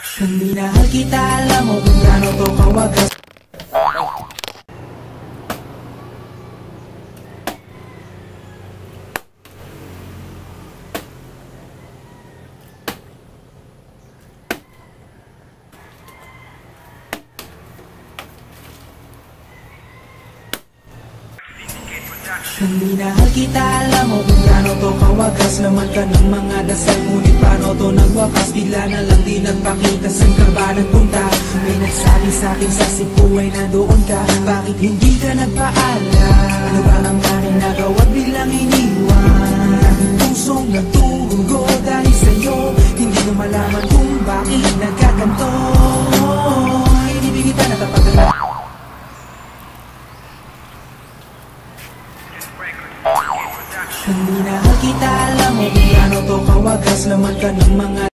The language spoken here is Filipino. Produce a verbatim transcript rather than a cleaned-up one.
Kung minahal kita, alam mo kung gaano to kawagas. Kung minahal kita, alam mo kung gaano to kawagas. Laman ka ng mga dasal, ngunit paano to nagwakas? Bigla na lang di nagpakita, saan ka ba nagpunta? May nagsabi sa'kin sa Cebu ay nandoon ka. Bakit hindi ka nagpaalam? Ano ba ang aking nagawa biglang iniwan? Ang aking pusong nagtugo dahil sa'yo. Hindi ko malaman kung bakit nagkaganto. Hindi kita natapagal. Kung minahal kita, alam mo kung gaano to kawagas. Laman ka ng mga